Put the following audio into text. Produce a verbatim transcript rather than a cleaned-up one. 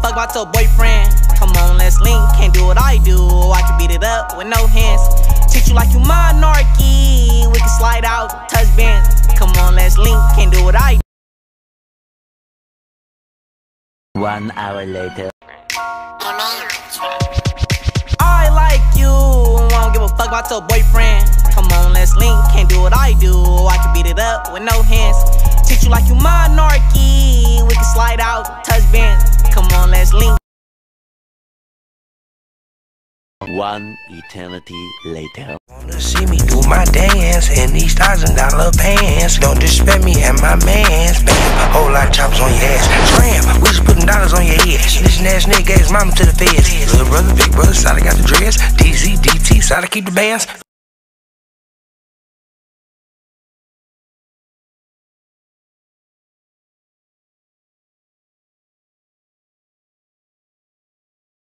fuck about your boyfriend. Come on, let's link. Can't do what I do. I can beat it up with no hands. Treat you like you monarchy. We can slide out, touch bands. Come on, let's link. Can't do what I do. One hour later. I like you. I don't give a fuck about your boyfriend. Come on, let's link. Can't do what I do. I can beat it up with no hands. Treat you like you monarchy. We can slide out, touch bands. Come on, let's link. One eternity later. Wanna see me do my dance in these thousand dollar pants? Don't disrespect me and my mans. Bam, whole lot of choppers on your ass. Scram, we just putting dollars on your head. This ass nigga gave his mama to the feds. Little brother, big brother, side I got the dreads. D Z, D T, side I keep the bands.